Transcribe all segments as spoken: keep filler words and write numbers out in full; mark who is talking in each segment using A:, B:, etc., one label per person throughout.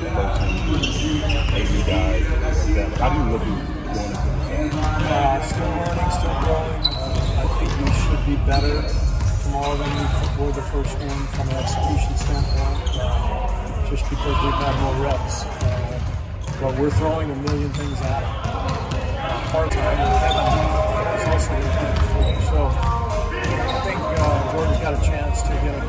A: versus A U guys? How do you look at going into this?
B: Uh, still learning, still growing. Uh, I think we should be better tomorrow than we were the first one from an execution standpoint, uh, just because we've had more reps. Uh, but we're throwing a million things at them. Uh, part time, is also repeated before. So I think uh, Jordan's got a chance to get a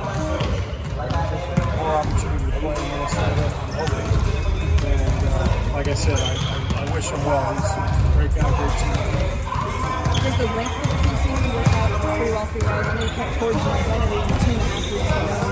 B: more opportunity to play in Minnesota. I'm hoping. And uh, like I said, I, I, I wish him well. He's a great guy, great teammate.
C: Does the length of the season work out pretty well for you guys? I know you kept Jordan's identity in two and a half weeks ago.